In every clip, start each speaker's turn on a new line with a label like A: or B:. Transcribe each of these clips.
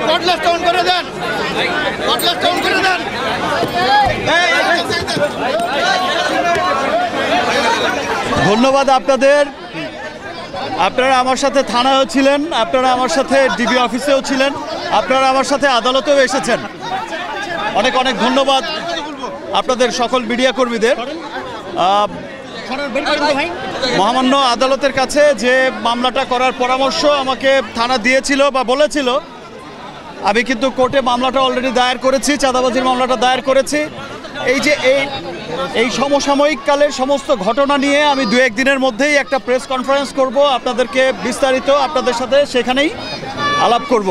A: ধন্যবাদ আপনাদের। আপনারা আমার সাথে থানায়ও ছিলেন, আপনারা আমার সাথে ডিবি অফিসেও ছিলেন, আপনারা আমার সাথে আদালতেও এসেছেন। অনেক অনেক ধন্যবাদ আপনাদের সকল মিডিয়া কর্মীদের। মহামান্য আদালতের কাছে যে মামলাটা করার পরামর্শ আমাকে থানা দিয়েছিল বা বলেছিল, আমি কিন্তু কোর্টে মামলাটা অলরেডি দায়ের করেছি, চাঁদাবাজির মামলাটা দায়ের করেছি। এই যে এই সমসাময়িক কালের সমস্ত ঘটনা নিয়ে আমি 2-1 দিনের মধ্যেই একটা প্রেস কনফারেন্স করব, আপনাদেরকে বিস্তারিত আপনাদের সাথে সেখানেই আলাপ করব।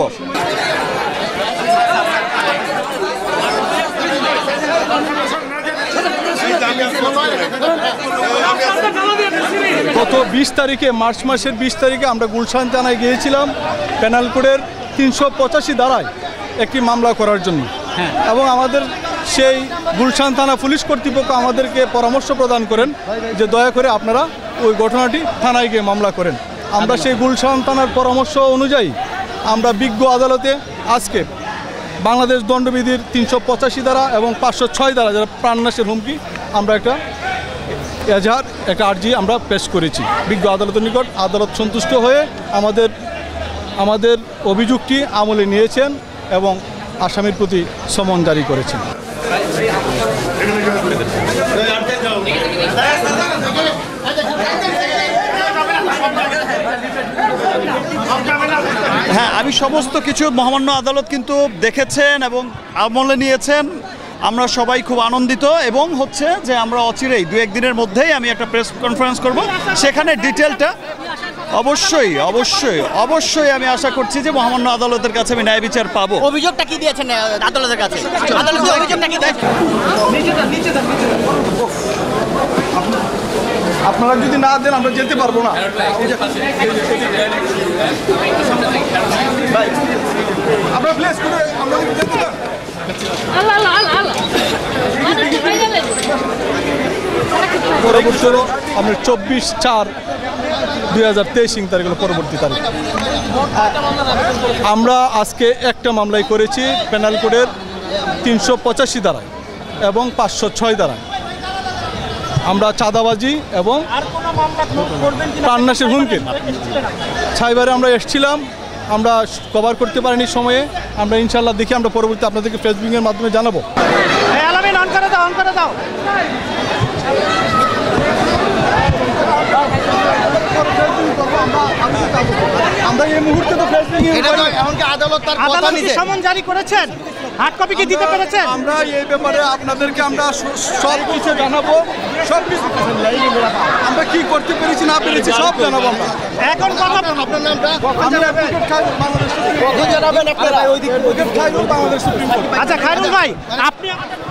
B: গত 20 তারিখে, মার্চ মাসের 20 তারিখে আমরা গুলশান থানায় গিয়েছিলাম পেনাল কোডের 385 ধারায় একটি মামলা করার জন্য। এবং আমাদের সেই গুলশান থানা পুলিশ কর্তৃপক্ষ আমাদেরকে পরামর্শ প্রদান করেন যে দয়া করে আপনারা ওই ঘটনাটি থানায় গিয়ে মামলা করেন। আমরা সেই গুলশান থানার পরামর্শ অনুযায়ী আমরা বিজ্ঞ আদালতে আজকে বাংলাদেশ দণ্ডবিধির 385 ধারা এবং 506 ধারা, যারা প্রাণনাশের হুমকি, আমরা একটা এজাহার, একটা আর্জি আমরা পেশ করেছি বিজ্ঞ আদালতের নিকট। আদালত সন্তুষ্ট হয়ে আমাদের অভিযোগটি আমলে নিয়েছেন এবং আসামির প্রতি সমন জারি করেছেন।
A: হ্যাঁ, আমি সমস্ত কিছু মহামান্য আদালত কিন্তু দেখেছেন এবং আমলে নিয়েছেন। আমরা সবাই খুব আনন্দিত এবং হচ্ছে যে আমরা অচিরেই 2-1 দিনের মধ্যেই আমি একটা প্রেস কনফারেন্স করব, সেখানে ডিটেলটা অবশ্যই অবশ্যই অবশ্যই আমি আশা করছি যে মহামান্য আদালতের কাছে আমি ন্যায় বিচার পাবো।
C: অভিযোগটা কি দিয়েছেন আদালতের কাছে? আদালতের অভিযোগটা কি দিয়েছেন?
B: আপনারা যদি না দেন আমরা যেতে পারবো না। আমরা প্লেস করে আমরা যেতে পারবো। পরবর্তী আমরা 24/4/2023 তারিখ হলো পরবর্তী তারিখ। আমরা আজকে একটা মামলাই করেছি পেনাল কোডের 385 ধারায় এবং 506 ধারায়। আমরা চাঁদাবাজি এবং প্রাণনাশের হুমকি সাইবারে আমরা এসেছিলাম, আমরা কভার করতে পারিনি সময়ে। আমরা ইনশাল্লাহ দেখি আমরা পরবর্তী আপনাদেরকে ফেসবুকের মাধ্যমে জানাবো। আমরা এই মুহূর্তে তো
D: আদালত সমন জারি করেছেন, হার্ড কপি কি দিতে পেরেছেন?
B: আমরা এই ব্যাপারে আপনাদেরকে আমরা সব কিছু জানাবো, সব কিছু আমরা কি করতে পেরেছি না পেরেছি সব জানাবো। আমরা
D: এখন কথা
B: আপনার নামটা বাংলাদেশ সুপ্রিম কোর্ট। আচ্ছা খায়রুল ভাই, আপনি